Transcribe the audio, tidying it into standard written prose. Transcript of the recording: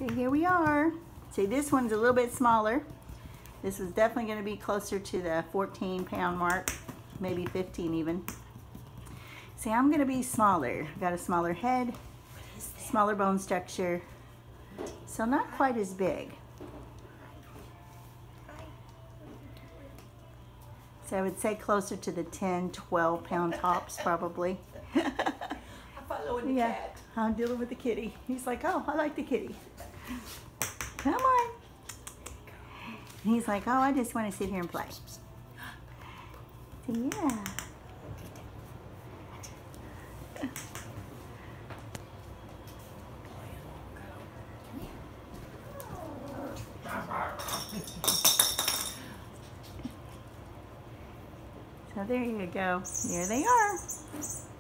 So here we are. See, this one's a little bit smaller. This is definitely going to be closer to the 14-pound mark, maybe 15 even. See, I'm going to be smaller. Got a smaller head, smaller bone structure, so not quite as big. So I would say closer to the 10, 12-pound tops probably. I'm following the cat. I'm dealing with the kitty. He's like, oh, I like the kitty. Come on. And he's like, oh, I just want to sit here and play. So, yeah. So there you go. There they are.